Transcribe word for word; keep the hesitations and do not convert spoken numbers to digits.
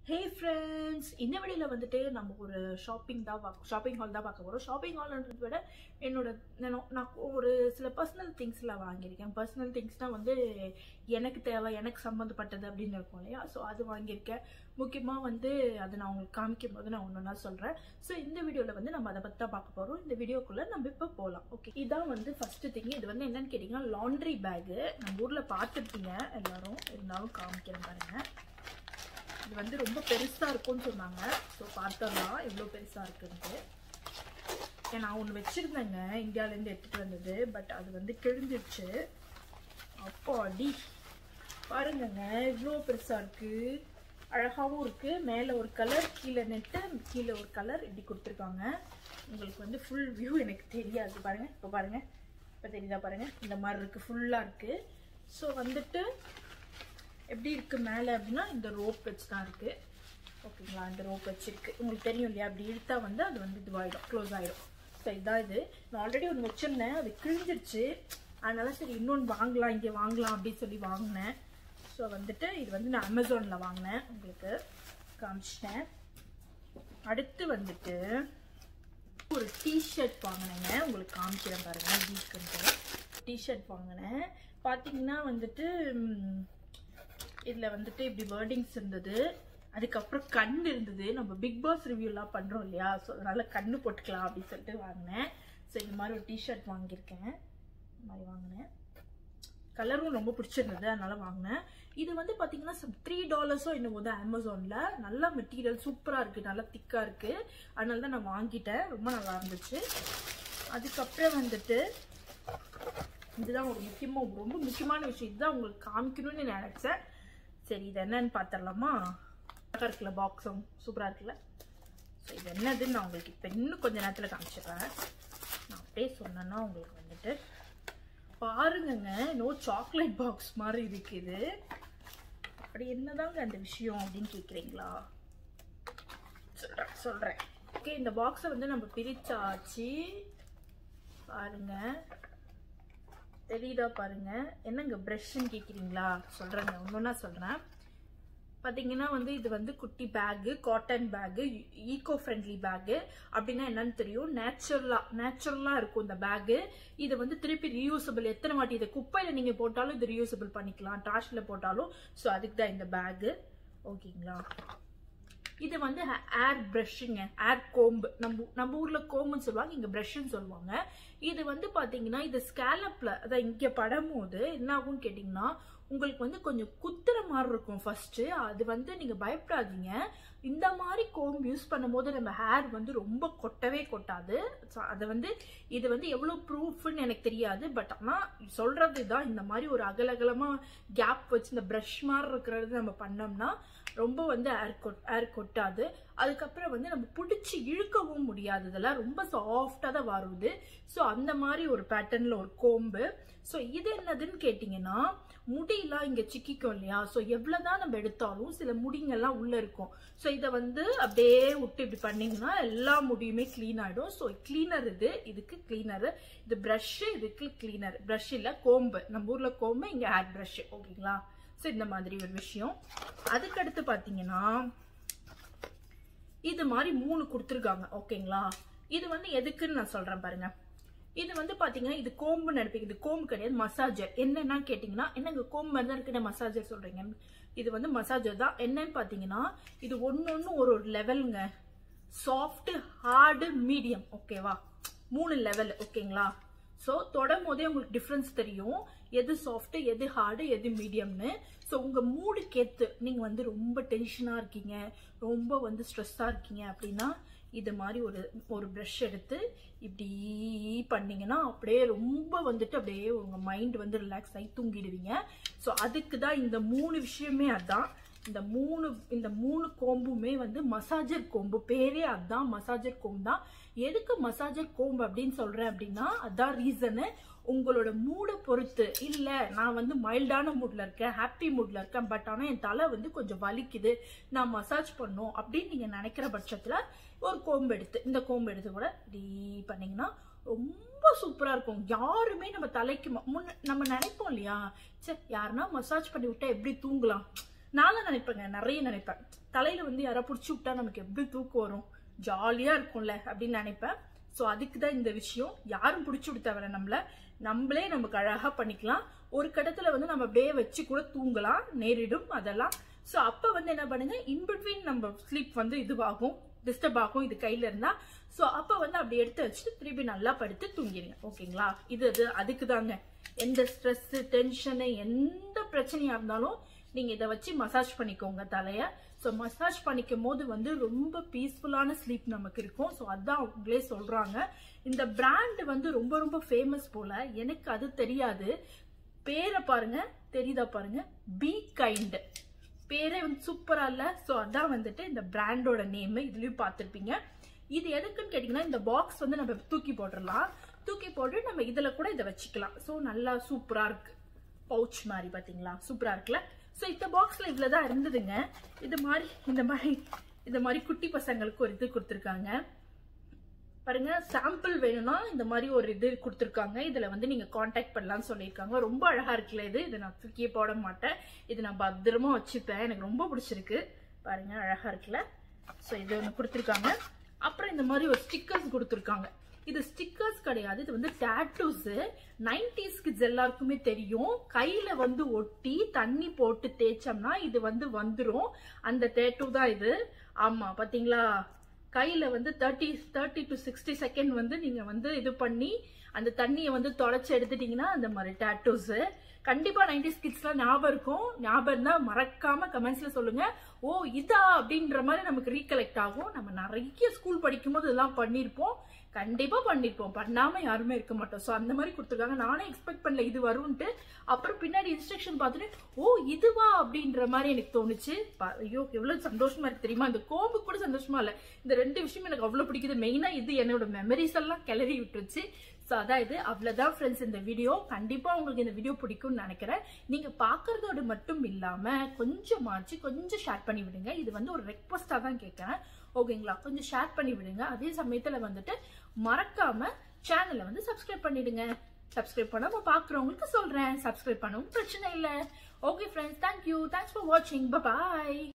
Hey friends, இந்த வீடியோல வந்துட்டு நம்ம ஒரு ஷாப்பிங் தான் ஷாப்பிங் ஹால் தான் பார்க்க போறோம். ஷாப்பிங் ஹால்ன்றதை விட என்னோட நான் ஒரு சில பர்சனல் திங்ஸ்லாம் வாங்கியிருக்கேன். பர்சனல் திங்ஸ்னா வந்து எனக்கு தேவை, எனக்கு சம்மந்தப்பட்டது அப்படின்னு இருக்கும் இல்லையா? ஸோ அது வாங்கியிருக்கேன். முக்கியமாக வந்து அதை நான் உங்களுக்கு காமிக்கும் போது நான் ஒன்று நான் சொல்கிறேன். ஸோ இந்த வீடியோவில் வந்து நம்ம அதை பற்றி தான் பார்க்க போகிறோம். இந்த வீடியோக்குள்ளே நம்ம இப்போ போகலாம். ஓகே, இதான் வந்து ஃபஸ்ட்டு திங். இது வந்து என்னன்னு கேட்டிங்கன்னா லாண்ட்ரி பேகு. நம்ம ஊரில் பார்த்துருப்பீங்க எல்லாரும், இருந்தாலும் காமிக்கிறேன் பாருங்கள். இது வந்து ரொம்ப பெருசா இருக்கும்னு சொன்னாங்க. ஸோ பார்த்தோம்னா எவ்வளோ பெருசா இருக்குன்ட்டு. நான் ஒன்று வச்சிருந்தேங்க, இந்தியாவிலேருந்து எடுத்துட்டு வந்தது. பட் அது வந்து கிழிஞ்சிடுச்சு. அப்போ அடி பாருங்கங்க, இவ்வளோ பெருசா இருக்கு, அழகாகவும் இருக்கு. மேலே ஒரு கலர், கீழே நெட்டு, கீழே ஒரு கலர் இப்படி கொடுத்துருக்காங்க. உங்களுக்கு வந்து ஃபுல் வியூ எனக்கு தெரியாது பாருங்க. இப்போ பாருங்க, இப்போ தெரியுதா பாருங்க, இந்த மாதிரி இருக்கு, ஃபுல்லாக இருக்கு. ஸோ வந்துட்டு எப்படி இருக்கு மேலே அப்படின்னா இந்த ரோப் வச்சு தான் இருக்கு. ஓகேங்களா, இந்த ரோப் வச்சிருக்கு. உங்களுக்கு தெரியும் இல்லையா, அப்படி இழுத்தா வந்து அது வந்து இதுவாயிடும், க்ளோஸ் ஆயிடும். ஸோ இதான் இது. நான் ஆல்ரெடி ஒன்று வச்சிருந்தேன், அது கிழிஞ்சிருச்சு. அதனால சரி இன்னொன்று வாங்கலாம், இங்கே வாங்கலாம் அப்படின்னு சொல்லி வாங்கினேன். ஸோ வந்துட்டு இது வந்து நான் அமேசானில் வாங்கினேன், உங்களுக்கு காமிச்சிட்டேன். அடுத்து வந்துட்டு ஒரு டிஷர்ட் வாங்கினேங்க, உங்களுக்கு காமிக்கிறேன் பாருங்க. வீக்குன்ட்டு டிஷர்ட் வாங்கினேன். பார்த்தீங்கன்னா வந்துட்டு இதில் வந்துட்டு இப்படி வேர்டிங்ஸ் இருந்தது. அதுக்கப்புறம் கண் இருந்தது. நம்ம பிக் பாஸ் ரிவ்யூலாம் பண்ணுறோம் இல்லையா, ஸோ அதனால கண்ணு போட்டுக்கலாம் அப்படின்னு சொல்லிட்டு வாங்கினேன். ஸோ இந்த மாதிரி ஒரு டிஷர்ட் வாங்கியிருக்கேன். இந்த மாதிரி வாங்கினேன். கலரும் ரொம்ப பிடிச்சிருந்தது, அதனால வாங்கினேன். இது வந்து பார்த்தீங்கன்னா த்ரீ டாலர்ஸோ என்னமோ தான் அமேசானில். நல்ல மெட்டீரியல், சூப்பராக இருக்குது, நல்லா திக்காக இருக்குது. அதனால தான் நான் வாங்கிட்டேன். ரொம்ப நல்லா இருந்துச்சு. அதுக்கப்புறம் வந்துட்டு இதுதான் ஒரு முக்கியமாக ரொம்ப முக்கியமான விஷயம். இதுதான் உங்களுக்கு காமிக்கணும்னு நினைச்சேன். சரி, இது என்னன்னு பார்த்துடலாமா? அழகாக இருக்குல்ல, பாக்ஸும் சூப்பராக இருக்குல்ல. ஸோ இது என்னதுன்னு நான் உங்களுக்கு இப்போ இன்னும் கொஞ்சம் நேரத்தில் காமிச்சிடுறேன். நான் அப்படியே சொன்னேன்னா உங்களுக்கு வந்துட்டு பாருங்கங்க, நோ சாக்லேட் பாக்ஸ் மாதிரி இருக்குது. அப்படி என்னதாங்க அந்த விஷயம் அப்படின்னு கேட்குறீங்களா? சொல்கிறேன் சொல்கிறேன் ஓகே, இந்த பாக்ஸை வந்து நம்ம பிரிச்சாச்சு. பாருங்க, தெரியுதா பாருங்க. என்னங்க ப்ரஷ்ன்னு கேட்குறீங்களா? சொல்கிறேங்க, ஒன்றுன்னா சொல்கிறேன். பார்த்தீங்கன்னா வந்து இது வந்து குட்டி bag, cotton bag, eco friendly bag. அப்படின்னா என்னன்னு தெரியும், நேச்சுரலாக நேச்சுரலாக இருக்கும் இந்த பேகு. இது வந்து திருப்பி ரீயூசபிள். எத்தனை வாட்டி இதை குப்பையில் நீங்கள் போட்டாலும் இது ரீயூசபிள் பண்ணிக்கலாம், ட்ராஷில் போட்டாலும். ஸோ அதுக்கு தான் இந்த பேகு. ஓகேங்களா, இது வந்து ஏர் ப்ரஷ்ஷுங்க, ஏர் கோம்பு. நம்ம நம்ம ஊரில் கோம்புன்னு சொல்லுவாங்க, இங்கே ப்ரஷ்ன்னு சொல்லுவாங்க. இது வந்து பார்த்தீங்கன்னா இது ஸ்கேலப்பில், அதான் இங்கே படும் போது என்ன ஆகும்னு கேட்டிங்கன்னா உங்களுக்கு வந்து கொஞ்சம் குத்துற மாதிரி இருக்கும் ஃபர்ஸ்ட்டு. அது வந்து நீங்கள் பயப்படாதீங்க. இந்த மாதிரி கோம்பு யூஸ் பண்ணும்போது நம்ம ஹேர் வந்து ரொம்ப கொட்டவே கொட்டாது. அதை வந்து இது வந்து எவ்வளோ ப்ரூஃப்னு எனக்கு தெரியாது. பட் ஆனால் சொல்கிறது தான், இந்த மாதிரி ஒரு அகலகலமாக கேப் வச்சு இந்த ப்ரஷ் மாதிரி இருக்கிறது நம்ம பண்ணோம்னா ரொம்ப வந்து ஏர் கொட் ஏர் கொட்டாது. அதுக்கப்புறம் வந்து நம்ம பிடிச்சி இழுக்கவும் முடியாது. இதெல்லாம் ரொம்ப சாஃப்டாக தான் வருது. ஸோ அந்த மாதிரி ஒரு பேட்டர்னில் ஒரு கோம்பு. ஸோ இது என்னதுன்னு கேட்டிங்கன்னா, முடியெல்லாம் இங்கே சிக்கிக்கும் இல்லையா? ஸோ எவ்வளோதான் நம்ம எடுத்தாலும் சில முடிங்கெல்லாம் உள்ளே இருக்கும். ஸோ இதை வந்து அப்படியே விட்டு இப்படி பண்ணிங்கன்னா எல்லா முடியுமே க்ளீன் ஆகிடும். ஸோ கிளீனர் இது, இதுக்கு கிளீனரு. இது ப்ரஷ்ஷு, இதுக்கு கிளீனர். ப்ரஷ் இல்லை, கோம்பு. நம்ம ஊரில் கோம்பு, இங்கே ஹேர் ப்ரஷ்ஷு. ஓகேங்களா, ஸோ இந்த மாதிரி ஒரு விஷயம். அதுக்கடுத்து பார்த்தீங்கன்னா இது மாதிரி மூணு கொடுத்துருக்காங்க. ஓகேங்களா, இது வந்து எதுக்குன்னு நான் சொல்கிறேன் பாருங்க. இது வந்து பார்த்தீங்கன்னா இது கோம்புன்னு நினைப்பீங்க, இது கோம்பு கிடையாது, மசாஜர். என்னன்னா கேட்டிங்கன்னா, என்னங்க கோம்பு மாதிரி தான் இருக்குன்னு மசாஜர் சொல்கிறீங்க? இது வந்து மசாஜர் தான். என்னன்னு பார்த்தீங்கன்னா இது ஒன்று ஒன்று ஒரு ஒரு லெவலுங்க. Soft, hard, medium. ஓகேவா, மூணு லெவல். ஓகேங்களா, ஸோ தொடும் போதே உங்களுக்கு டிஃப்ரென்ஸ் தெரியும், எது சாஃப்ட், எது ஹார்டு, எது மீடியம்னு. ஸோ உங்கள் மூடுக்கேற்று நீங்கள் வந்து ரொம்ப டென்ஷனாக இருக்கீங்க, ரொம்ப வந்து ஸ்ட்ரெஸ்ஸாக இருக்கீங்க அப்படின்னா இது மாதிரி ஒரு ஒரு ப்ரஷ் எடுத்து இப்படி பண்ணிங்கன்னா அப்படியே ரொம்ப வந்துட்டு அப்படியே உங்கள் மைண்ட் வந்து ரிலாக்ஸ் ஆகி தூங்கிடுவீங்க. ஸோ அதுக்கு தான் இந்த மூணு விஷயமே. அதுதான் இந்த மூணு இந்த மூணு கோம்புமே வந்து மசாஜர் கோம்பு. பேரே அதுதான், மசாஜர் கோம்பு தான். எதுக்கு மசாஜர் கோம்பு அப்படின்னு சொல்கிறேன் அப்படின்னா அதான் ரீசனு. உங்களோட மூடை பொறுத்து. இல்லை நான் வந்து மைல்டான மூடில் இருக்கேன், ஹாப்பி மூடில் இருக்கேன், பட் ஆனால் என் தலை வந்து கொஞ்சம் வலிக்குது, நான் மசாஜ் பண்ணும் அப்படின்னு நீங்கள் நினைக்கிற பட்சத்தில் ஒரு கோம்பு எடுத்து, இந்த கோம்பு எடுத்து கூட இப்படி பண்ணிங்கன்னா ரொம்ப சூப்பராக இருக்கும். யாருமே நம்ம தலைக்கு முன்ன நம்ம நினைப்போம் இல்லையா, சே யாருன்னா மசாஜ் பண்ணி விட்டா எப்படி தூங்கலாம், நானும் நினைப்பேங்க, நிறைய நினைப்பேன். தலையில வந்து யாரா புடிச்சு விட்டா நமக்கு எப்படி தூக்கம் வரும், ஜாலியா இருக்கும்ல அப்படின்னு நினைப்பேன். ஸோ அதுக்கு தான் இந்த விஷயம். யாரும் பிடிச்சி விடுத்தவரை நம்மள நம்மளே நமக்கு அழகா பண்ணிக்கலாம். ஒரு கடத்துல வந்து நம்ம அப்படியே வச்சு கூட தூங்கலாம், நேரிடும் அதெல்லாம். ஸோ அப்ப வந்து என்ன பண்ணுங்க, இன்பிட்வீன் நம்ம ஸ்லீப் வந்து இதுவாகும், டிஸ்டர்ப் ஆகும் இது கையில இருந்தா. ஸோ அப்ப வந்து அப்படி எடுத்து வச்சுட்டு திருப்பி நல்லா படுத்து தூங்கிடுங்க. ஓகேங்களா? இது அது அதுக்கு தாங்க. எந்த ஸ்ட்ரெஸ் டென்ஷனு எந்த பிரச்சனையா இருந்தாலும் நீங்க இதை வச்சு மசாஜ் பண்ணிக்கோங்க தலைய. ஸோ மசாஜ் பண்ணிக்கும் போது வந்து ரொம்ப பீஸ்ஃபுல்லான ஸ்லீப் நமக்கு இருக்கும். ஸோ அதான் அவங்களே சொல்றாங்க. இந்த பிராண்ட் வந்து ரொம்ப ரொம்ப ஃபேமஸ் போல, எனக்கு அது தெரியாது. பேரை பாருங்க, தெரியுதா பாருங்க, பி கைண்ட். பேரே வந்து சூப்பரா இல்ல? ஸோ அதான் வந்துட்டு இந்த பிராண்டோட நேம். இதுலயும் பார்த்துருப்பீங்க. இது எதுக்குன்னு கேட்டீங்கன்னா, இந்த பாக்ஸ் வந்து நம்ம தூக்கி போட்டுடலாம். தூக்கி போட்டு நம்ம இதுல கூட இதை வச்சுக்கலாம். ஸோ நல்லா சூப்பரா இருக்கு, பவுச் மாதிரி பாத்தீங்களா, சூப்பரா இருக்குல்ல? ஸோ இந்த பாக்ஸ்ல இவ்வளவுதான் இருந்ததுங்க. இது மாதிரி இந்த மாதிரி இந்த மாதிரி குட்டி பசங்களுக்கு ஒரு இது கொடுத்துருக்காங்க பாருங்க. சாம்பிள் வேணும்னா இந்த மாதிரி ஒரு இது கொடுத்துருக்காங்க. இதுல வந்து நீங்க கான்டாக்ட் பண்ணலாம்னு சொல்லியிருக்காங்க. ரொம்ப அழகா இருக்குல்ல இது. இதை நான் தூக்கியே போட மாட்டேன், இது நான் பத்திரமா வச்சுப்பேன். எனக்கு ரொம்ப பிடிச்சிருக்கு பாருங்க, அழகா இருக்குல்ல? ஸோ இது ஒன்று கொடுத்துருக்காங்க. அப்புறம் இந்த மாதிரி ஒரு ஸ்டிக்கர்ஸ் கொடுத்துருக்காங்க. இது ஸ்டிக்கர்ஸ் கிடையாது, இது வந்து டாட்டூஸ். நைன்டிஸ் கிட்ஸ் எல்லாருக்குமே தெரியும். கையில வந்து ஒட்டி தண்ணி போட்டு தேய்ச்சோம்னா இது வந்து வந்துரும். அந்த டேட்டூ தான் இது. ஆமா பாத்தீங்களா, கையில வந்து thirty thirty to sixty second வந்து நீங்க வந்து இது பண்ணி அந்த தண்ணியை வந்து தொலைச்சு எடுத்துட்டீங்கன்னா அந்த மாதிரி டாட்டூஸ். கண்டிப்பா நைன்டிஸ் கிட்ஸ்லாம் ஞாபகம் இருக்கும். ஞாபகம் தான் மறக்காம கமெண்ட்ஸ்ல சொல்லுங்க. ஓ இதா அப்படின்ற மாதிரி நமக்கு ரீகலெக்ட் ஆகும். நம்ம நிறைய ஸ்கூல் படிக்கும் போது இதெல்லாம் பண்ணிருப்போம், கண்டிப்பா பண்ணிருப்போம், பண்ணாம யாருமே இருக்க மாட்டோம். ஸோ அந்த மாதிரி கொடுத்துருக்காங்க. நானே எக்ஸ்பெக்ட் பண்ணல இது வரும்ட்டு. அப்புறம் பின்னாடி இன்ஸ்ட்ரக்ஷன் பார்த்துட்டு ஓ இதுவா அப்படின்ற மாதிரி எனக்கு தோணுச்சு. ஐயோ எவ்வளவு சந்தோஷமா இருக்கு தெரியுமா. இந்த கோம்பு கூட சந்தோஷமா இல்ல, இந்த ரெண்டு விஷயம் எனக்கு அவ்வளவு பிடிக்குது. மெயினா இது என்னோட மெமரிஸ் எல்லாம் கிளறி விட்டுருச்சு. ஸோ அதான் இது. அவ்வளவுதான் ஃப்ரெண்ட்ஸ் இந்த வீடியோ. கண்டிப்பா உங்களுக்கு இந்த வீடியோ பிடிக்கும்னு நினைக்கிறேன். நீங்க பாக்குறதோடு மட்டும் இல்லாம கொஞ்சமாச்சு கொஞ்சம் ஷேர் பண்ணி விடுங்க. இது வந்து ஒரு ரெக்வஸ்டா தான் கேட்கறேன். ஓகேங்களா? கொஞ்சம் ஷேர் பண்ணி விடுங்க. அதே சமயத்துல வந்துட்டு மறக்காம சேனலை வந்து சப்ஸ்கிரைப் பண்ணிடுங்க. சப்ஸ்கிரைப் பண்ணாம பாக்குறவங்களுக்கு சொல்றேன், சப்ஸ்கிரைப் பண்ணவும் பிரச்சனை இல்லை. Okay friends, thank you, thanks for வாட்சிங், பை பாய்.